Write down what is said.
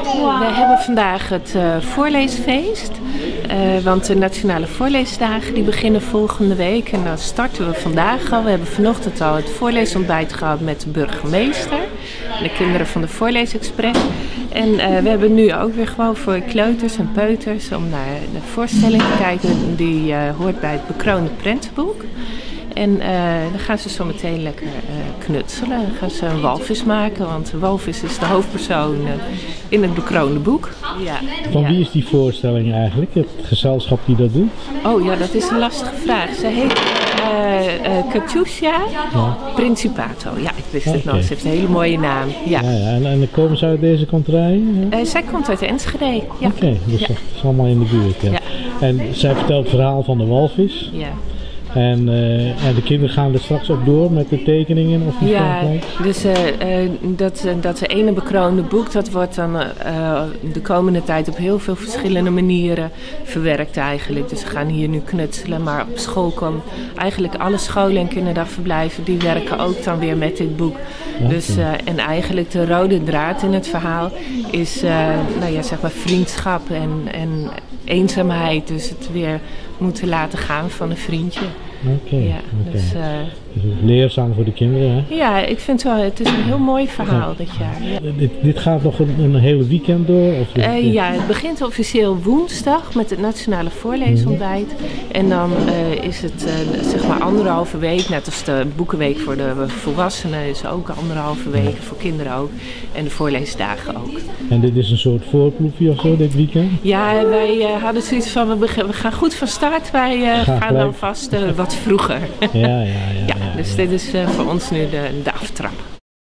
We hebben vandaag het voorleesfeest. Want de Nationale Voorleesdagen die beginnen volgende week. En dan starten we vandaag al. We hebben vanochtend al het voorleesontbijt gehad met de burgemeester. De kinderen van de Voorleesexpress. En we hebben nu ook weer gewoon voor kleuters en peuters om naar de voorstelling te kijken. Die hoort bij het bekroonde prentenboek. En dan gaan ze zo meteen lekker knutselen. Dan gaan ze een walvis maken, want de walvis is de hoofdpersoon in het bekroonde boek. Ja, Van wie is die voorstelling eigenlijk, het gezelschap die dat doet? Oh ja, dat is een lastige vraag. Ze heet Katusha Principato. Ja, ik wist het nog. Ze heeft een hele mooie naam. Ja. En dan komen ze uit deze contrij? Zij komt uit Enschede. Ja. Oké, dus dat is allemaal in de buurt. Ja. En zij vertelt het verhaal van de walvis. Ja. En de kinderen gaan er straks ook door met de tekeningen? Of dus dat ene bekroonde boek, dat wordt dan de komende tijd op heel veel verschillende manieren verwerkt eigenlijk. Dus ze gaan hier nu knutselen, maar op school komen eigenlijk alle scholen en kinderdagverblijven, die werken ook dan weer met dit boek. Okay. Dus, en eigenlijk de rode draad in het verhaal is zeg maar vriendschap en eenzaamheid. Dus het weer moeten laten gaan van een vriendje. Oké. Dus leerzaam voor de kinderen, hè? Ja, ik vind het is een heel mooi verhaal dit jaar. Ja. Dit gaat nog een hele weekend door? Of het begint officieel woensdag met het Nationale Voorleesontbijt. En dan is het zeg maar 1,5 week, net als de boekenweek voor de volwassenen is ook 1,5 week, voor kinderen ook. En de voorleesdagen ook. En dit is een soort voorproefje of zo dit weekend? Ja, wij hadden zoiets van, we gaan goed van start. Wij gaan dan vast wat vroeger. Ja. Dus dit is voor ons nu de aftrap.